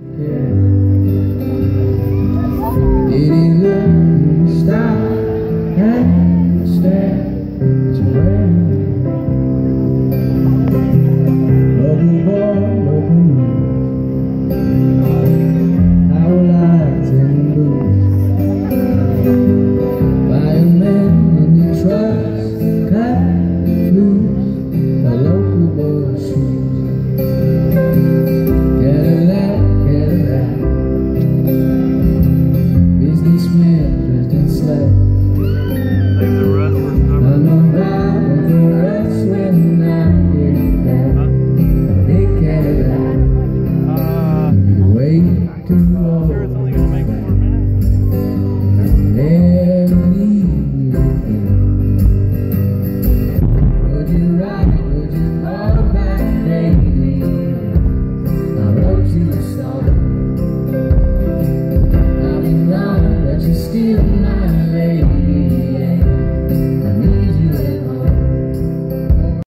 Did he look and stop and stare at your friend? Local boy, local news, our lights and boots, by a man in your trust, cut loose a local boy's shoes. Cadillac, businessman dressed in slack. I'm around the rest when I get back. Big Cadillac, you wait too long.